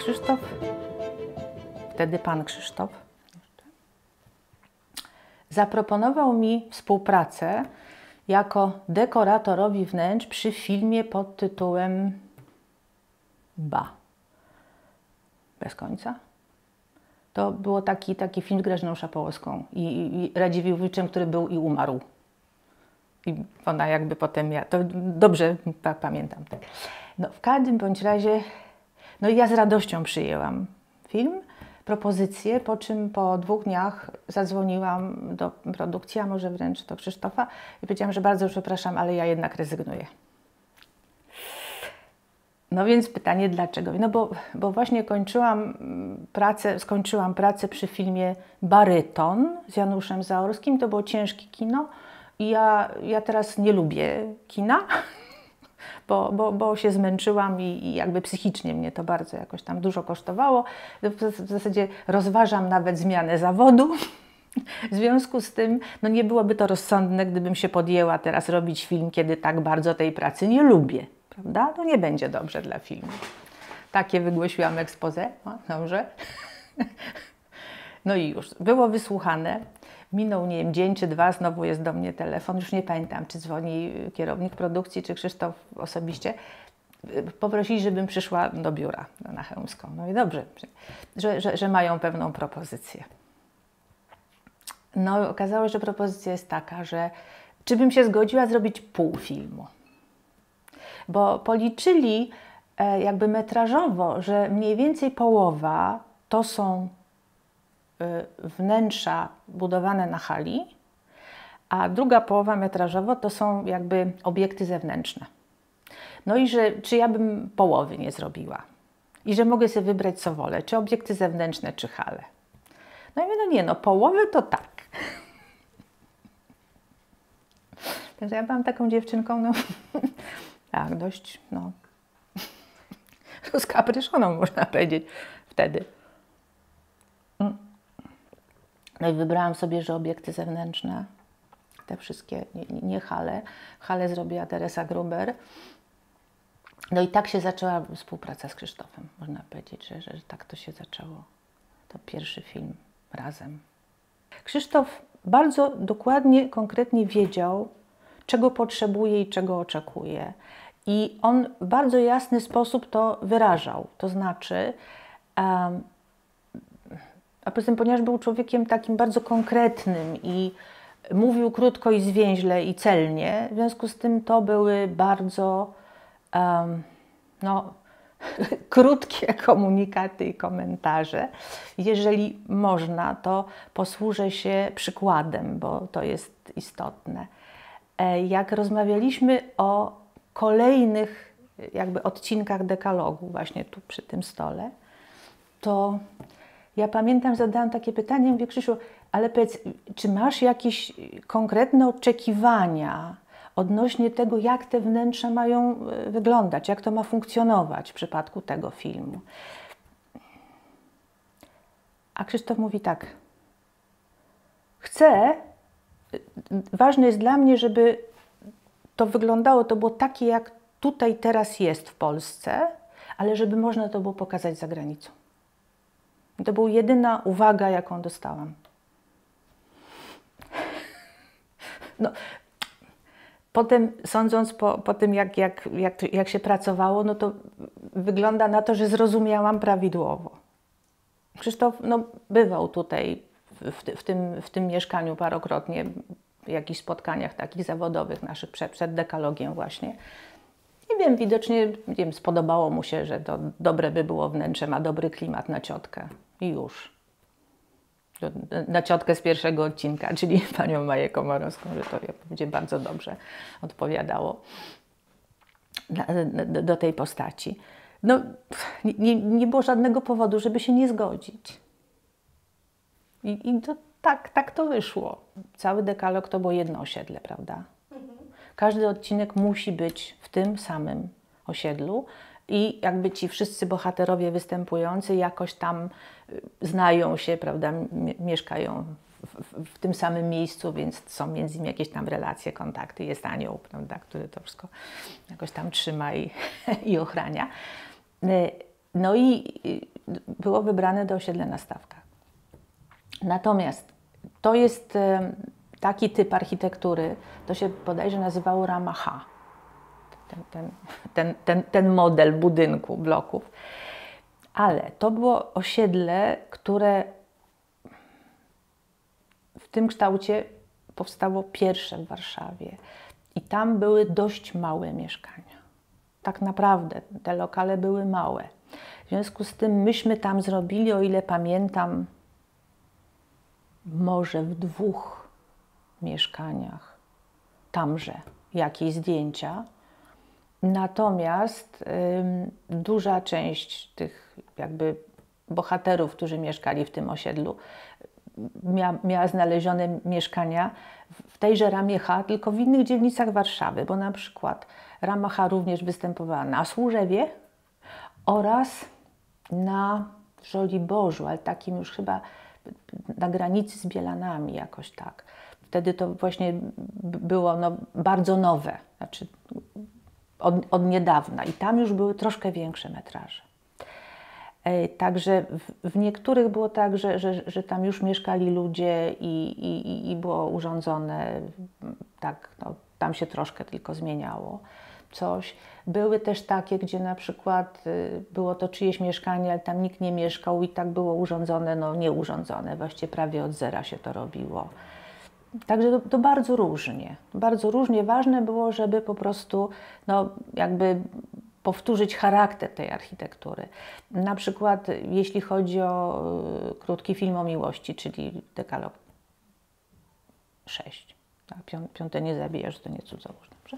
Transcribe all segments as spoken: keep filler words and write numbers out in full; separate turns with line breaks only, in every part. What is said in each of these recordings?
Krzysztof, wtedy pan Krzysztof, zaproponował mi współpracę jako dekoratorowi wnętrz przy filmie pod tytułem Ba. Bez końca. To był taki, taki film z Grażyną Szapołowską i, i, i Radziwilłowiczem, który był i umarł. I ona jakby potem, ja to dobrze tak pamiętam. Tak. No, w każdym bądź razie, no i ja z radością przyjęłam film, propozycję, po czym po dwóch dniach zadzwoniłam do produkcji, a może wręcz do Krzysztofa i powiedziałam, że bardzo przepraszam, ale ja jednak rezygnuję. No więc pytanie dlaczego? No bo, bo właśnie kończyłam pracę, skończyłam pracę przy filmie Baryton z Januszem Zaorskim, to było ciężkie kino i ja, ja teraz nie lubię kina, bo, bo, bo się zmęczyłam i, i jakby psychicznie mnie to bardzo jakoś tam dużo kosztowało. W, w zasadzie rozważam nawet zmianę zawodu. W związku z tym no nie byłoby to rozsądne, gdybym się podjęła teraz robić film, kiedy tak bardzo tej pracy nie lubię. Prawda? To nie będzie dobrze dla filmu. Takie wygłosiłam expose. O, dobrze. No i już. Było wysłuchane. Minął, nie wiem, dzień czy dwa, znowu jest do mnie telefon. Już nie pamiętam, czy dzwoni kierownik produkcji, czy Krzysztof osobiście. Poprosili, żebym przyszła do biura na Chełmską. No i dobrze, że, że, że mają pewną propozycję. No okazało się, że propozycja jest taka, że czy bym się zgodziła zrobić pół filmu. Bo policzyli e, jakby metrażowo, że mniej więcej połowa to są y, wnętrza budowane na hali, a druga połowa metrażowo to są jakby obiekty zewnętrzne. No i że czy ja bym połowy nie zrobiła i że mogę sobie wybrać co wolę, czy obiekty zewnętrzne, czy hale. No i mówię, no nie, no połowy to tak. Także ja byłam taką dziewczynką, no tak, dość, no, rozkapryszoną, można powiedzieć, wtedy. No i wybrałam sobie, że obiekty zewnętrzne, te wszystkie, nie, nie hale. Hale zrobiła Teresa Gruber. No i tak się zaczęła współpraca z Krzysztofem, można powiedzieć, że, że tak to się zaczęło. To pierwszy film razem. Krzysztof bardzo dokładnie, konkretnie wiedział, czego potrzebuje i czego oczekuje. I on w bardzo jasny sposób to wyrażał. To znaczy, um, a poza tym, ponieważ był człowiekiem takim bardzo konkretnym i mówił krótko i zwięźle i celnie, w związku z tym to były bardzo um, no, krótkie komunikaty i komentarze. Jeżeli można, to posłużę się przykładem, bo to jest istotne. Jak rozmawialiśmy o kolejnych jakby odcinkach dekalogu, właśnie tu przy tym stole, to ja pamiętam, zadałam takie pytanie, mówię, Krzysiu, ale powiedz, czy masz jakieś konkretne oczekiwania odnośnie tego, jak te wnętrza mają wyglądać, jak to ma funkcjonować w przypadku tego filmu? A Krzysztof mówi tak, chcę, ważne jest dla mnie, żeby to wyglądało, to było takie, jak tutaj teraz jest w Polsce, ale żeby można to było pokazać za granicą. I to była jedyna uwaga, jaką dostałam. No, potem, sądząc po, po tym, jak, jak, jak, jak się pracowało, no to wygląda na to, że zrozumiałam prawidłowo. Krzysztof no, bywał tutaj w, w, tym, w tym mieszkaniu parokrotnie, w jakichś spotkaniach takich zawodowych naszych przed, przed dekalogiem właśnie. Nie wiem, widocznie nie wiem, spodobało mu się, że to dobre by było wnętrze, ma dobry klimat na ciotkę i już. Na ciotkę z pierwszego odcinka, czyli panią Maję Komorowską, że to będzie bardzo dobrze odpowiadało do, do tej postaci. No, nie, nie było żadnego powodu, żeby się nie zgodzić. I, i to, tak, tak to wyszło. Cały dekalog to było jedno osiedle, prawda? Każdy odcinek musi być w tym samym osiedlu i jakby ci wszyscy bohaterowie występujący jakoś tam znają się, prawda, mieszkają w, w, w tym samym miejscu, więc są między nimi jakieś tam relacje, kontakty. Jest anioł, prawda, który to wszystko jakoś tam trzyma i, i ochrania. No i było wybrane do osiedla na Stawkach. Natomiast to jest taki typ architektury, to się bodajże nazywało Rama H. Ten, ten, ten, ten, ten model budynku, bloków. Ale to było osiedle, które w tym kształcie powstało pierwsze w Warszawie. I tam były dość małe mieszkania. Tak naprawdę te lokale były małe. W związku z tym myśmy tam zrobili, o ile pamiętam, może w dwóch mieszkaniach tamże jakieś zdjęcia. Natomiast y, duża część tych jakby bohaterów, którzy mieszkali w tym osiedlu, mia, miała znalezione mieszkania w tejże Ramie H, tylko w innych dzielnicach Warszawy, bo na przykład Rama H również występowała na Służewie oraz na Żoliborzu, ale takim już chyba na granicy z Bielanami jakoś tak. Wtedy to właśnie było no, bardzo nowe, znaczy od, od niedawna i tam już były troszkę większe metraże. Także w, w niektórych było tak, że, że, że tam już mieszkali ludzie i, i, i było urządzone, tak, no, tam się troszkę tylko zmieniało coś. Były też takie, gdzie na przykład było to czyjeś mieszkanie, ale tam nikt nie mieszkał i tak było urządzone, no nieurządzone, właściwie prawie od zera się to robiło. Także to, to bardzo różnie, bardzo różnie. Ważne było, żeby po prostu no, jakby powtórzyć charakter tej architektury. Na przykład jeśli chodzi o y, krótki film o miłości, czyli Dekalog sześć. Tak, pią, piąte nie zabijasz, to nie cudzołóż. Dobrze?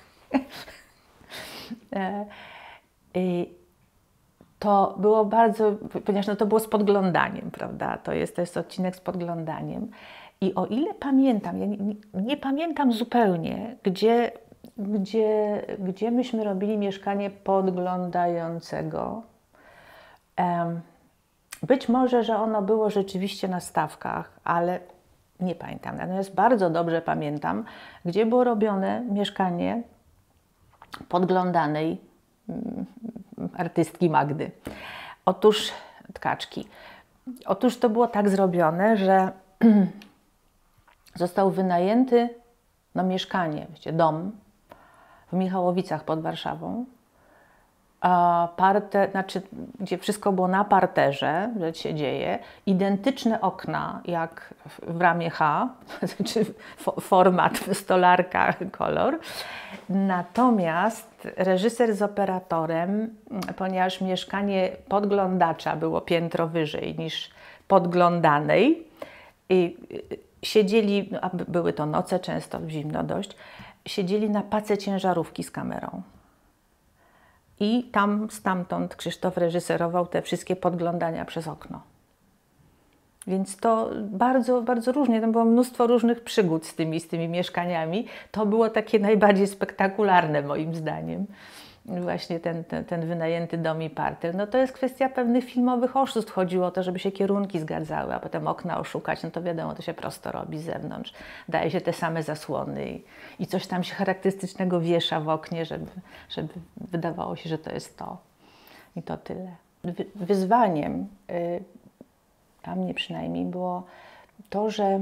e, y, to było bardzo, ponieważ no, to było z podglądaniem, prawda? To jest, to jest odcinek z podglądaniem. I o ile pamiętam, ja nie, nie, nie pamiętam zupełnie, gdzie Gdzie, gdzie myśmy robili mieszkanie podglądającego. Um, być może, że ono było rzeczywiście na Stawkach, ale nie pamiętam. Natomiast bardzo dobrze pamiętam, gdzie było robione mieszkanie podglądanej um, artystki Magdy. Otóż, Tkaczki. Otóż to było tak zrobione, że został wynajęty no, mieszkanie, wiecie, dom w Michałowicach pod Warszawą, a parter, znaczy, gdzie wszystko było na parterze, że się dzieje, identyczne okna jak w Ramie H, znaczy format, stolarka, kolor. Natomiast reżyser z operatorem, ponieważ mieszkanie podglądacza było piętro wyżej niż podglądanej, i siedzieli, a były to noce, często zimno dość, siedzieli na pace ciężarówki z kamerą. I tam stamtąd Krzysztof reżyserował te wszystkie podglądania przez okno. Więc to bardzo, bardzo różnie, tam było mnóstwo różnych przygód z tymi, z tymi mieszkaniami. To było takie najbardziej spektakularne moim zdaniem. Właśnie ten, ten, ten wynajęty dom i parter. No to jest kwestia pewnych filmowych oszustw. Chodziło o to, żeby się kierunki zgadzały, a potem okna oszukać. No to wiadomo, to się prosto robi z zewnątrz. Daje się te same zasłony i, i coś tam się charakterystycznego wiesza w oknie, żeby, żeby wydawało się, że to jest to. I to tyle. Wy, wyzwaniem y, dla mnie przynajmniej było to, że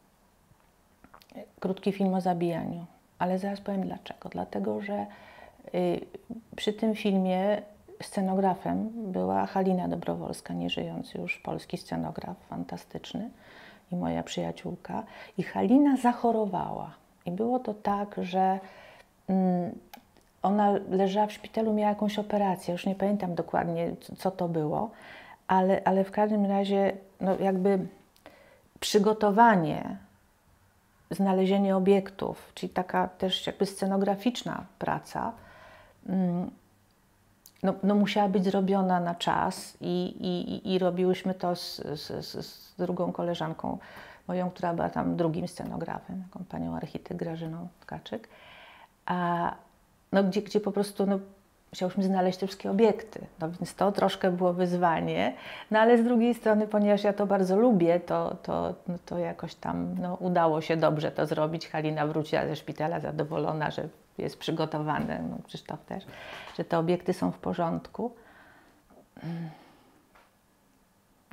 krótki film o zabijaniu. Ale zaraz powiem dlaczego. Dlatego, że przy tym filmie scenografem była Halina Dobrowolska, nieżyjący już polski scenograf, fantastyczny, i moja przyjaciółka. I Halina zachorowała. I było to tak, że mm, ona leżała w szpitalu, miała jakąś operację, już nie pamiętam dokładnie, co to było, ale, ale w każdym razie no, jakby przygotowanie, znalezienie obiektów, czyli taka też jakby scenograficzna praca, No, no musiała być zrobiona na czas i, i, i robiłyśmy to z, z, z drugą koleżanką moją, która była tam drugim scenografem, taką panią architekt Grażyną Tkaczyk, a no, gdzie, gdzie po prostu no, musiałyśmy znaleźć te wszystkie obiekty, no więc to troszkę było wyzwanie, no ale z drugiej strony, ponieważ ja to bardzo lubię, to, to, no, to jakoś tam no, udało się dobrze to zrobić. Halina wróciła ze szpitala zadowolona, że jest przygotowane, no Krzysztof też, że te obiekty są w porządku.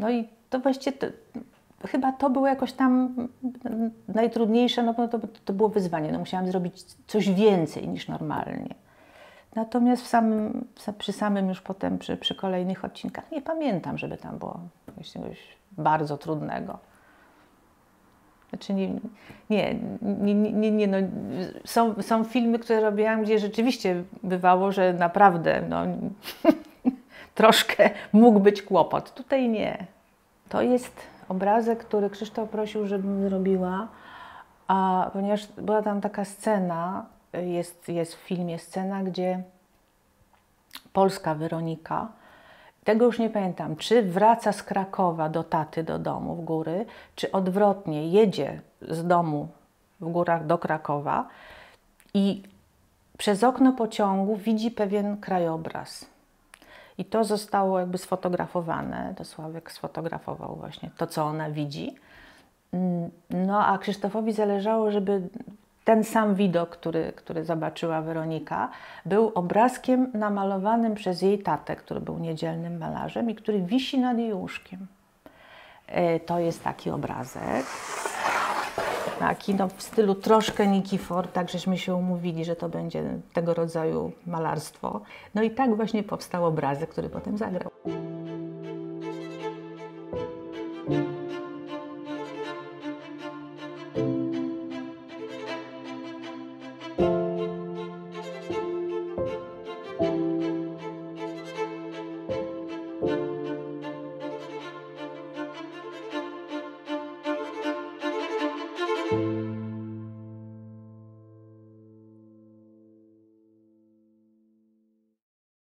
No i to właściwie to, chyba to było jakoś tam najtrudniejsze, no bo to, to było wyzwanie. No musiałam zrobić coś więcej niż normalnie. Natomiast w samym, przy samym już potem, przy, przy kolejnych odcinkach nie pamiętam, żeby tam było czegoś bardzo trudnego. Znaczy nie, nie, nie, nie, nie no, są, są filmy, które robiłam, gdzie rzeczywiście bywało, że naprawdę no, troszkę mógł być kłopot. Tutaj nie. To jest obrazek, który Krzysztof prosił, żebym zrobiła, a ponieważ była tam taka scena, jest, jest w filmie scena, gdzie polska Weronika, tego już nie pamiętam, czy wraca z Krakowa do taty, do domu w góry, czy odwrotnie, jedzie z domu w górach do Krakowa i przez okno pociągu widzi pewien krajobraz. I to zostało jakby sfotografowane, to Sławek sfotografował właśnie to, co ona widzi. No a Krzysztofowi zależało, żeby ten sam widok, który, który zobaczyła Weronika, był obrazkiem namalowanym przez jej tatę, który był niedzielnym malarzem i który wisi nad jej łóżkiem. To jest taki obrazek. Taki no, w stylu troszkę Nikifor, tak żeśmy się umówili, że to będzie tego rodzaju malarstwo. No i tak właśnie powstał obrazek, który potem zagrał.